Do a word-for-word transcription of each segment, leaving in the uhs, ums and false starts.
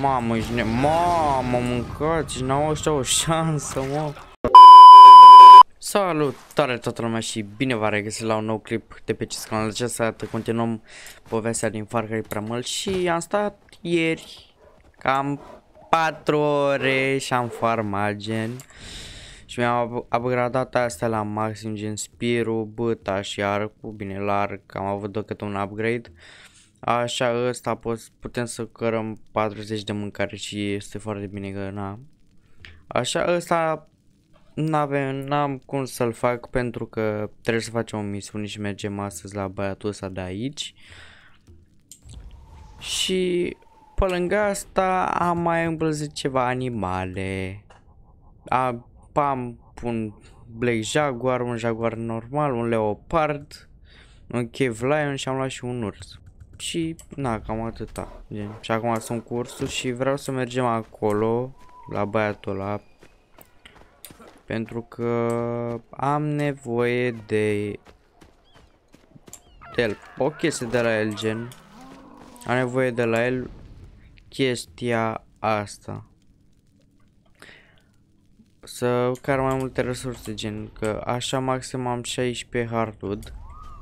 Mamă, ești ne... Mamă, mâncați, n-au ăștia o șansă, mă. Salutare toată lumea și bine v-am regăsit la un nou clip de pe acest canal. Deci să continuăm povestea din Far Cry Primal și am stat ieri cam patru ore și am farmat gen. Și mi-am upgradat astea la maxim, gen Spiru, băta și arcul, bine la arc am avut decât un upgrade. Așa, ăsta putem să cărăm patruzeci de mâncare și este foarte bine că na. Așa, ăsta n-avem, n-am cum să-l fac pentru că trebuie să facem o misiune și mergem astăzi la băiatul ăsta de aici. Și pe lângă asta am mai îmblăzit ceva animale. Am, am un Black Jaguar, un Jaguar normal, un Leopard, un Cave Lion și am luat și un urs. Și na, cam atâta. Gen. Și acum sunt cu ursul și vreau să mergem acolo la băiatul ăla. Pentru că am nevoie de, de el. O chestie de la el, gen. Am nevoie de la el chestia asta. Să car mai multe resurse, gen. Că așa maxim am șaisprezece hardwood.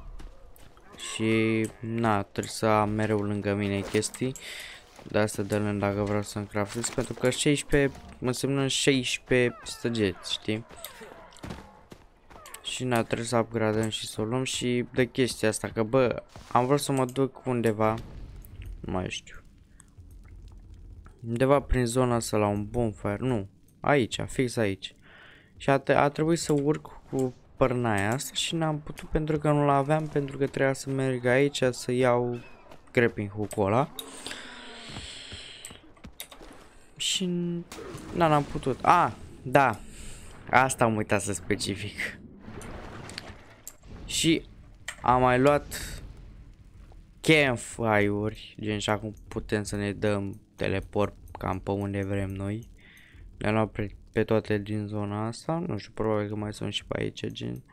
Și na, trebuie să am mereu lângă mine chestii. De asta de lângă dacă vreau să-mi craftez. Pentru că șaisprezece înseamnă șaisprezece stăgeți, știi? Și na, trebuie să upgradăm și să o luăm și de chestia asta. Că bă, am vrut să mă duc undeva, nu mai știu, undeva prin zona asta la un bonfire. Nu, aici, fix aici. Și a, a trebuit să urc cu părnaia asta și n-am putut pentru că nu l-aveam. Pentru că trebuia să merg aici să iau grappling hook-ul ăla. Și na, n-am putut. Ah, da, asta am uitat să specific. Și am mai luat campfire-uri, gen, și acum putem să ne dăm teleport cam pe unde vrem noi. Le-am luat pe, pe toate din zona asta, nu știu, probabil că mai sunt și pe aici, gen.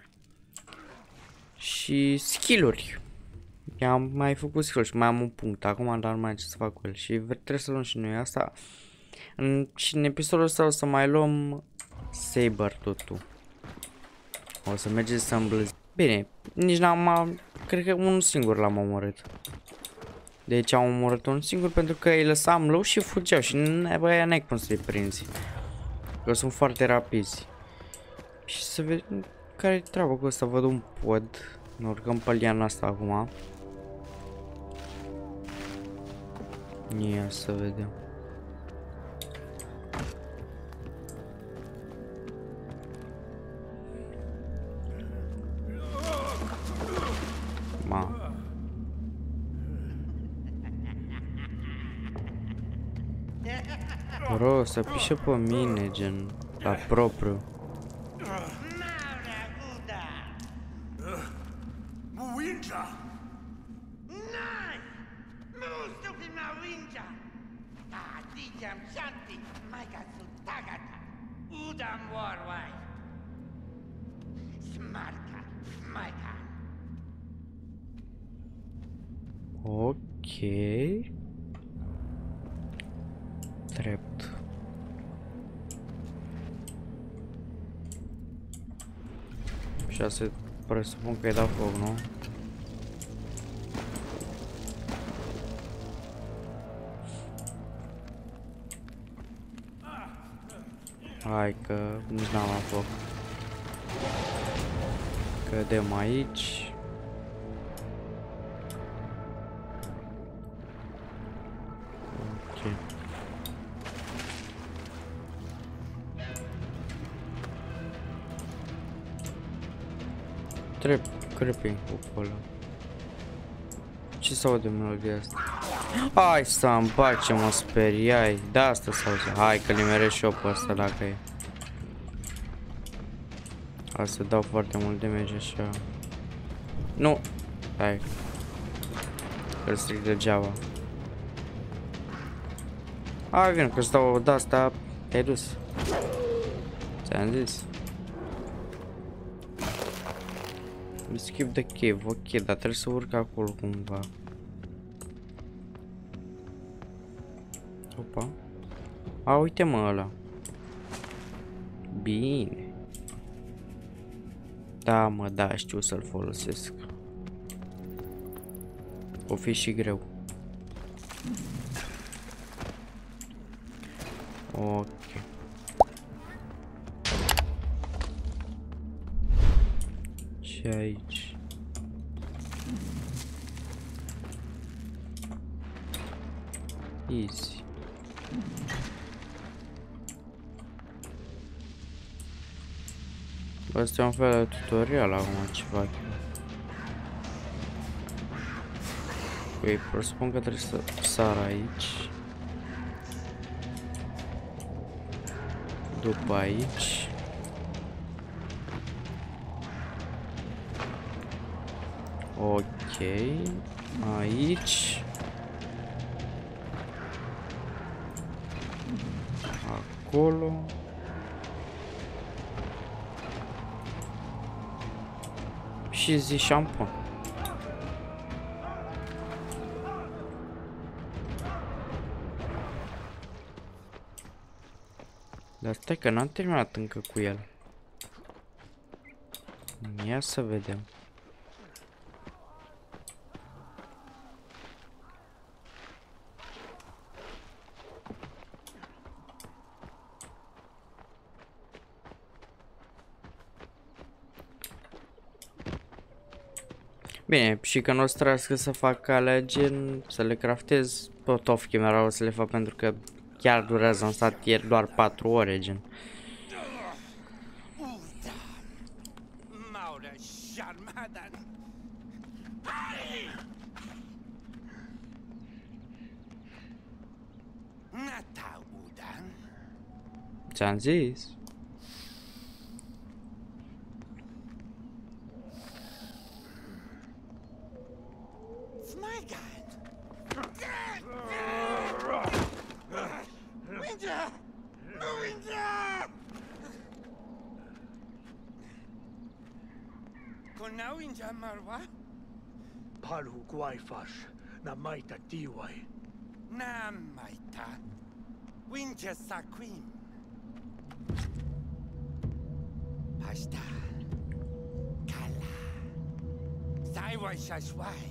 Și skill-uri. I-am mai făcut skill și mai am un punct acum, dar nu mai am ce să fac cu el. Și trebuie să luăm și noi asta. În, și în episodul ăsta o să mai luăm Saber totul. O să mergeți să îmblăzi. Bine, nici n-am, cred că unul singur l-am omorât. Deci am omorât un singur pentru că îi lăsam low și fugeau și băia n-ai cum să-i prinzi. Că sunt foarte rapizi. Și să vedem care-i treaba cu ăsta, văd un pod. Ne urcăm pe liana asta acum. Ia să vedem. Ma. Bro, să pișe pe mine, gen, la propriu. Ok. Drept. Și asta presupun că i-ai dat foc, nu? Hai că nici n-am la foc. Cădem aici. Trebuie creeping cu ăla. Ce s-aude melodia asta? Hai să-mi bagi, ce mă speriai. De asta s-aude. Hai că limeresc și eu pe asta dacă e. Hai să dau foarte mult damage așa. Nu! Hai. Că-l stric degeaba. Hai vin, că stau de asta. Te-ai dus. Ți-am zis. Skip the cave, ok, dar trebuie să urc acolo cumva. Opa. A, uite mă ăla. Bine. Da, mă, da, știu să-l folosesc. O fi și greu. Ok. Și aici. Easy. Asta e un fel de tutorial acum ce fac. Păi, presupun că trebuie să sar aici. După aici. Ok. Aici. Acolo. Și zi șampon. Dar stai că n-am terminat încă cu el. Ia să vedem. Bine, și că nu o să trească să fac alea gen, să le craftez, tot off camera o să le fac pentru că chiar durează, am stat ieri doar patru ore gen. Ți-am zis. Palu guaifash na maita tiwai. Na maita. Winja saquim. Pasta. Kala. Saiwai shashwai.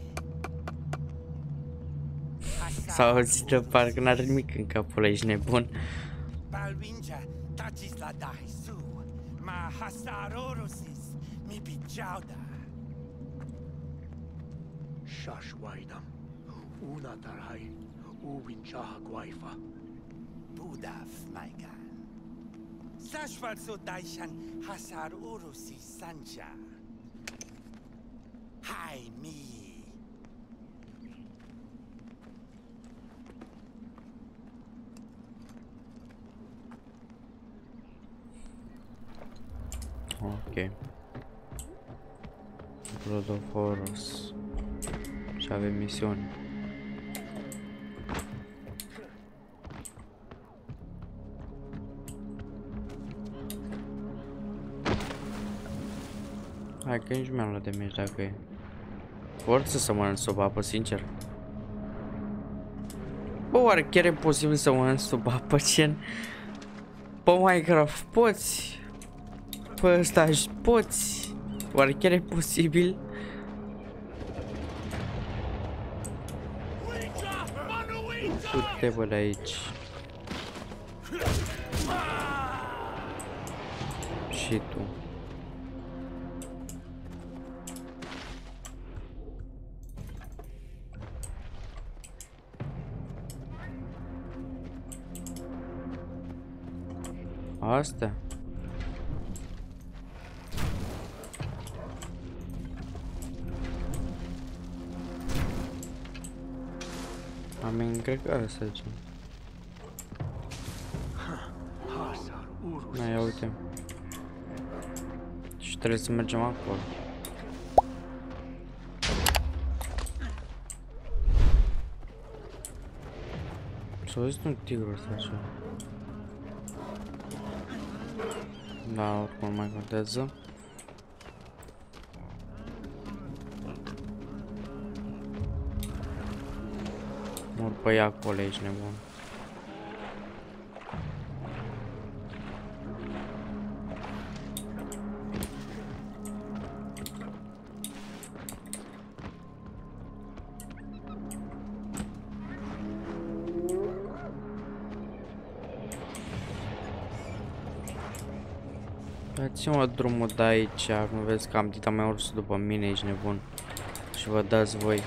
S-a auzit de parcă n-are nimic în capul ăla, ești nebun. Balwinja tachis la daisu. Ma hasarorosis mi bijauda. Shashwainam. Una tarai. Uwinchaha guaifa. Budaf, maigan. Sashwal so daishan hasarorosis sanja. Hai mi. Ok. Blood of Horus. Și avem misiuni. Hai că nici mi-am luat de meci dacă e. Forță să mănânc sub apă, sincer. Bă, oare chiar e posibil să mănânc sub apă, gen? Pe Minecraft poți? Pe ăsta poți? Oare chiar e posibil? Du-te bă de aici. Și tu. Asta? Am încărcat să zicem. Na, ia uite. Și trebuie să mergem acolo. S-a auzit un tigru ăsta așa. Da, oricum mai contează. Mor pe ea acolo, ești nebun. Dați-mă drumul de aici, nu vezi că am dita mai ursul după mine, ești nebun. Și vă dați voi.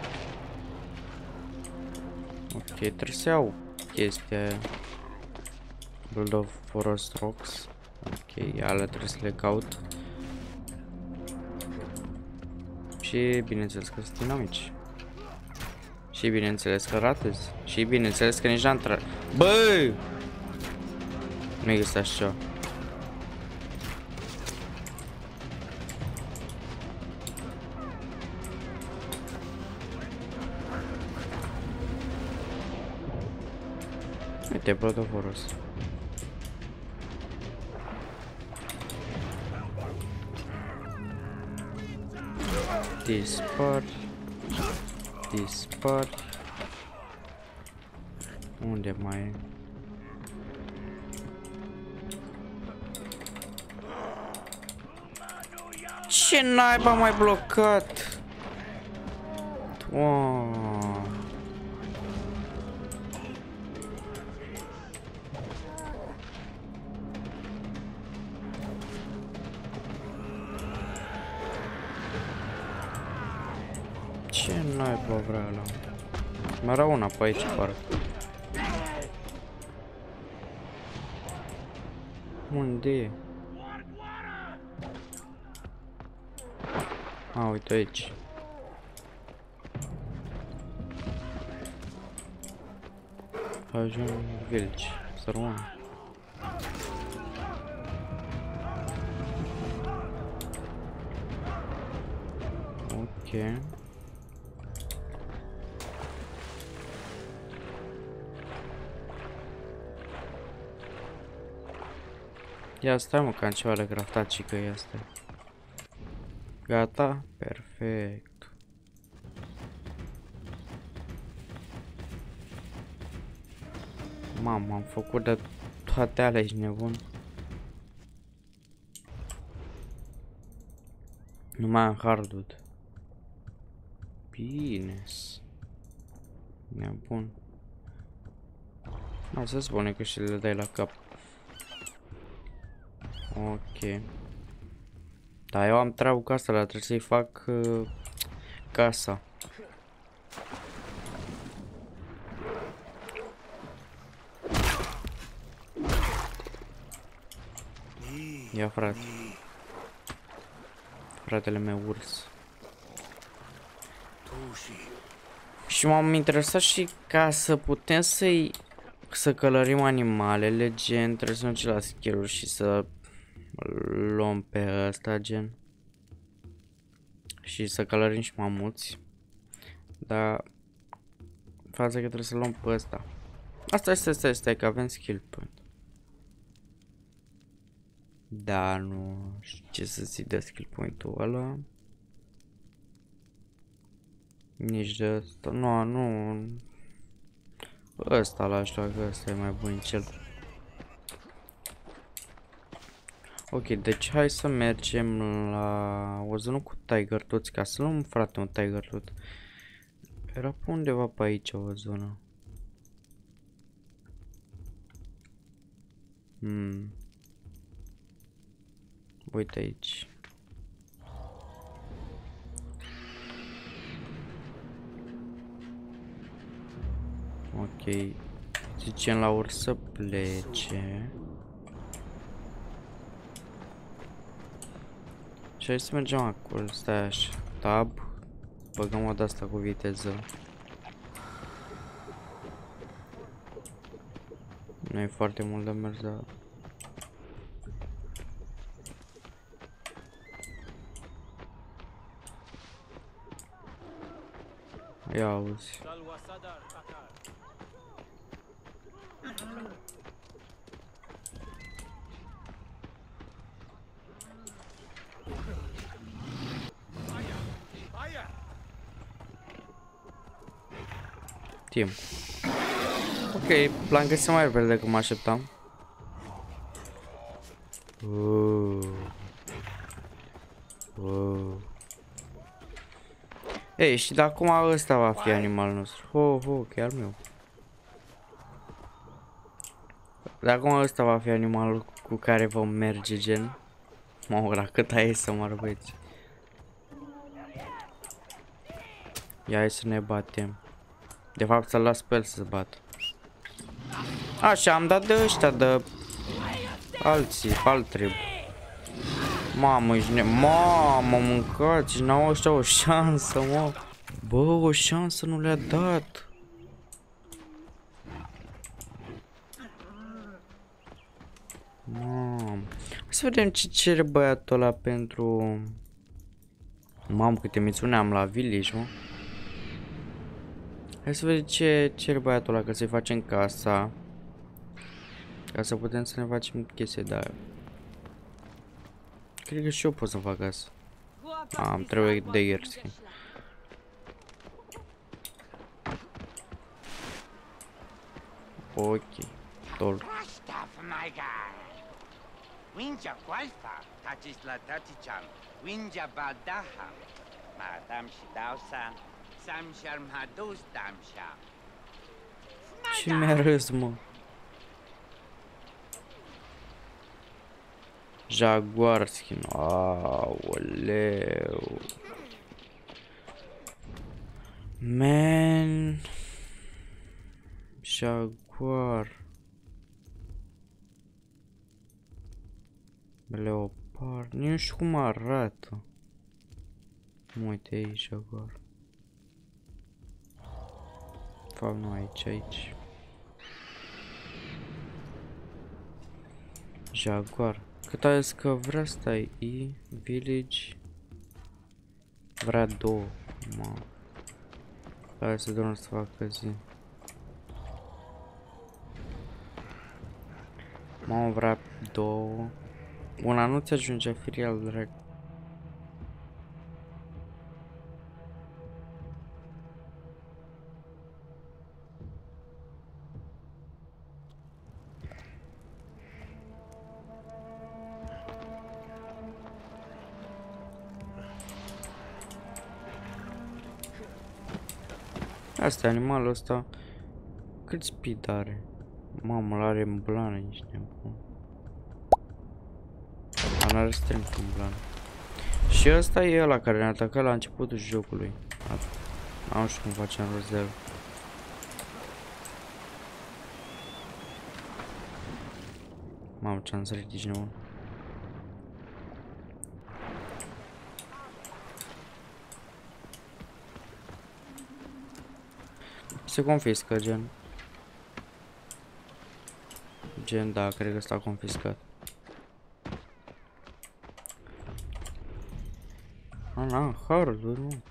Ok, trebuie să iau chestia aia. Build of Forest Rocks. Ok, alea trebuie să le caut. Și bineînțeles că sunt dinamici. Și bineînțeles că ratez. Și bineînțeles că nici n-am tra... Băi! Nu există așa ceva. Uite, protoforos. Dispar. Dispar. Unde mai e? Ce naiba mai blocat? Wow. Ce naiba vrea ăla? Mai era una pe aici, parcă. Unde e? A, uite aici. Ajung village, să rămân. Ok. Ia stai mă, că am ceva de craftat și că e asta. Gata? Perfect. Mamă, am făcut de toate alea, ești nebun. Nu mai am hardwood. Bine. Nebun. Nu se spune că și le dai la cap. Ok. Da, eu am treabă cu asta, dar trebuie să-i fac uh, casa. Ia, frate. Fratele meu urs. Și m-am interesat și ca să putem să-i să călărim animalele, gen, trebuie să mergem la skill-uri și să luăm pe ăsta, gen. Și să călărim și mamuți. Dar faza că trebuie să luăm pe ăsta. Asta este, stai, stai, că avem skill point. Da, nu știu ce să zic de skill point-ul ăla. Nici de ăsta, nu, nu. Ăsta la știu că ăsta e mai bun cel. Ok, deci hai să mergem la o zonă cu tiger toți, ca să luăm, frate, un tiger tot. Era pe undeva pe aici o zonă. Hmm. Uite aici. Ok. Zicem la urs să plece. Și hai să mergem acolo, stai așa. Tab. Băgăm o de-asta cu viteză. Nu e foarte mult de mers, dar... Ia auzi. Timp. Ok, l-am găsit mai repede decât mă așteptam. Uh. Uh. Ei, și de acum ăsta va fi animalul nostru. Ho, ho, chiar meu. De acum ăsta va fi animalul cu care vom merge, gen. Mă, la cât ai să mă băieți. Ia, hai să ne batem. De fapt să-l las pe el să se bată. Așa, am dat de ăștia, de alții, alt trib. Mamă, ești ne... Mamă, mâncați, n-au ăștia o șansă, mă. Bă, o șansă nu le-a dat. Mamă. Să vedem ce cere băiatul ăla pentru... Mamă, câte misiuni am la village, mă. Hai să vedem ce cere băiatul ăla, că să-i facem casa. Ca să putem să ne facem chestii de aia. Cred că și eu pot să fac asta. Am trebuie de ierți. Ok. Tol. Winja Guaifa, Tachis la Tachichan, Winja Baldaha, Madame Shidausan, Samshar Madus Damsha. Ce mi-a râs, mă? Jaguar skin. Aoleu. Man. Jaguar. Leopard. Nu știu cum arată. Uite aici, Jaguar. De fapt, nu aici, aici. Jaguar. Cât a zis că vrea, stai, E, village. Vrea două. Mă. Hai să dăm să facă zi. Mă, vrea două. Una nu ți ajunge filial, drag. Asta e animalul ăsta. Cât speed are? Mamă, l-are în blană, ești nebun. Dar n-are strength în blană. Și ăsta e ăla care ne-a atacat la începutul jocului. Nu știu cum facem rost de el. Mamă, ce-am sărit, ești nebun. Se confiscă, gen. Gen, da, cred că s-a confiscat. A, na, harduri, nu.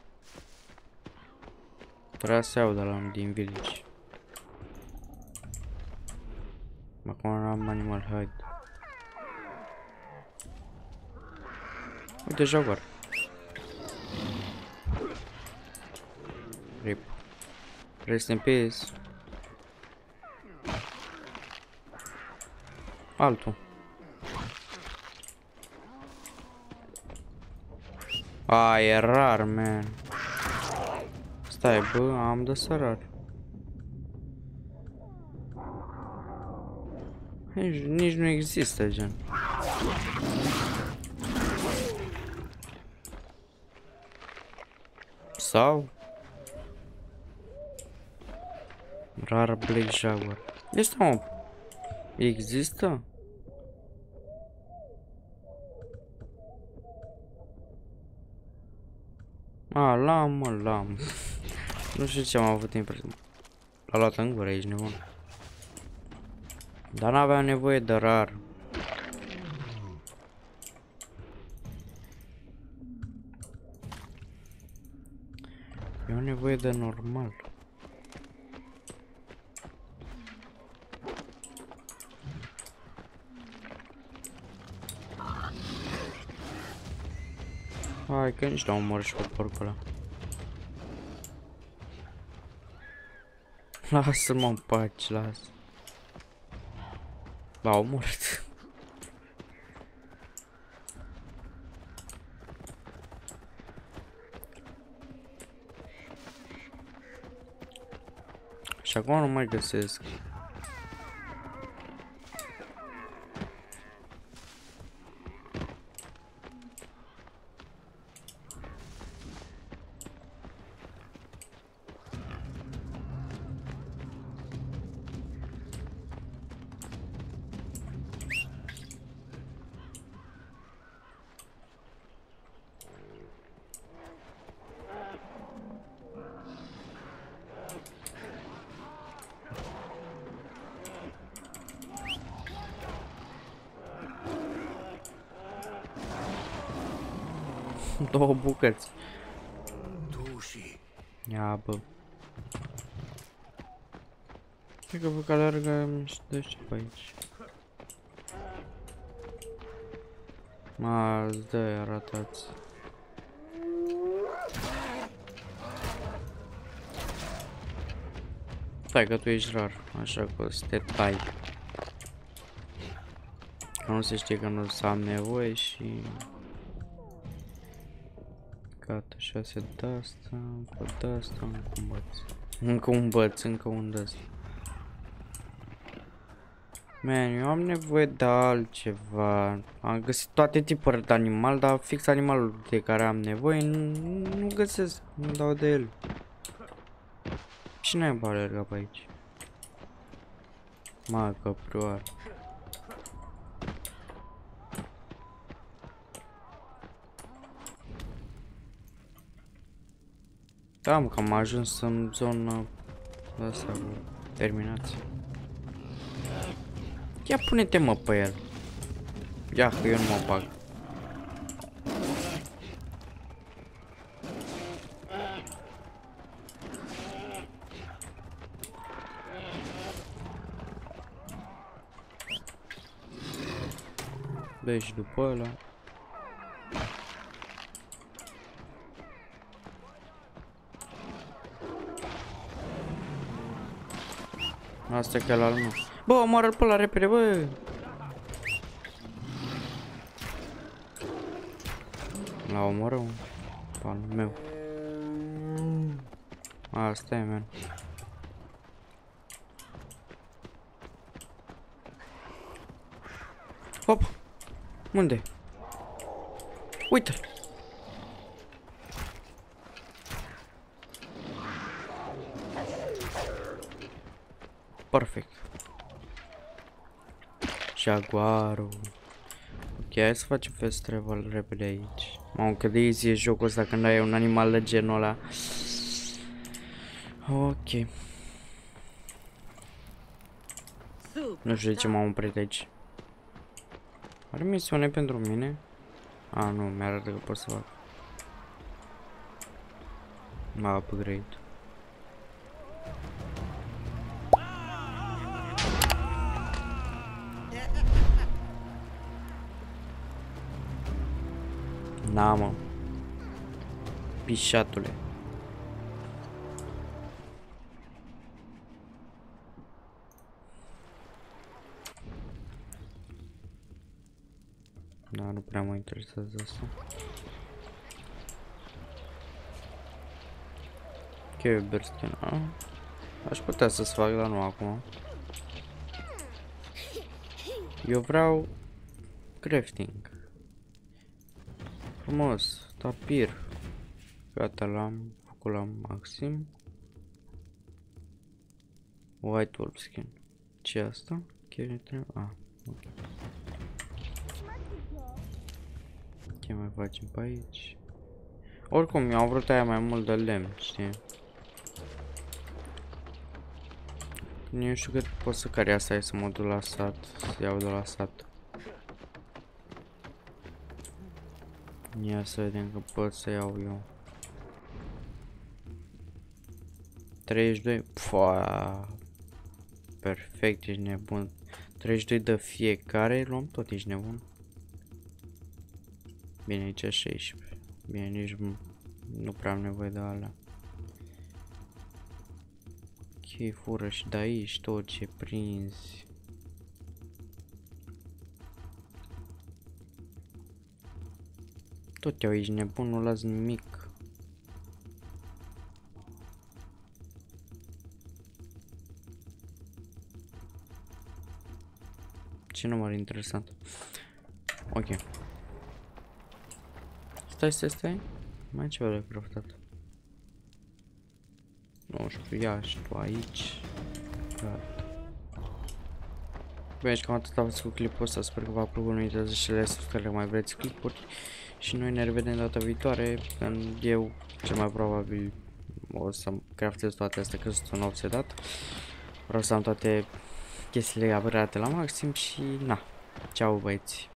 Vrea să iau de la din village. Acum am animal hide. Uite, Jaguar. Rip. Rest in peace. Altul. A, e rar, man. Stai, bă, am de sărar. Nici, nici nu există, gen. Sau? Rar Black Jaguar. Este, mă. Există? A, l-am, mă, l-am. Nu știu ce am avut impresia. L-a luat în gură, ești nebun. Dar n-aveam nevoie de rar. Eu am nevoie de normal. Hai că nici n-am omorât și pe porcul ăla. Lasă-mă în pace, lasă. L-a omorât. Și acum nu mai găsesc. două bucăți. Tushi. Ia, bă. Cred că vă că alergă și de ce pe aici. Ma, îți dă, aratați. Stai că tu ești rar, așa că o să te tai. Că nu se știe că nu să am nevoie și... Gata, șase de asta, încă de asta, încă un băț. Încă un băț, încă un de asta. Man, eu am nevoie de altceva. Am găsit toate tipurile de animal, dar fix animalul de care am nevoie nu, nu găsesc, nu dau de el. Cine ai alergat pe aici? Ma, căprioară. Da, mă, că am ajuns în zona asta cu terminație. Ia pune-te, mă, pe el. Ia, că eu nu mă bag. Dă și după ăla. Asta e că la nu. Bă, omoară-l pe ăla repede, bă! La omoră un pan meu. Asta e, man. Hop! Unde? Uite-l! Perfect. Jaguarul. Ok, hai să facem fast travel repede aici. Mamă, cât de easy e jocul ăsta când ai un animal de genul ăla. Ok. Nu știu de ce m-am oprit aici. Are misiune pentru mine? A, nu, mi-arată că pot să fac. M-a upgrade. Da, mă. Pișatule. Da, nu prea mă interesează asta. Ok, berskin. Aș putea să-ți fac, dar nu acum. Eu vreau crafting. Frumos, tapir. Gata, l-am făcut la maxim. White wolf skin. Ce asta? Chiar ne trebuie? Ah, ok. Ce mai facem pe aici? Oricum, eu am vrut aia mai mult de lemn, știi? Nu știu cât pot să care asta e să mă duc la sat, să iau de la sat. Ia să vedem că pot să iau eu. treizeci și doi. Pua. Perfect, ești nebun. treizeci și doi de fiecare, luăm tot, ești nebun. Bine, aici șaisprezece. Bine, nici nu prea am nevoie de alea. Ok, fură și de aici tot ce prinzi. Tot eu aici nebun, nu las nimic. Ce număr interesant. Ok. Stai, stai, stai. Mai e ceva de craftat. Nu știu, ia și tu aici. Gata. Bine, și cam atât a fost cu clipul ăsta. Sper că v-a plăcut. Nu uitați să le subscribe mai vreți clipuri. Și noi ne revedem data viitoare. Când eu, cel mai probabil, o să craftez toate astea, că sunt un obsedat. Vreau să am toate chestiile apărate la maxim și na. Ceau, băieți.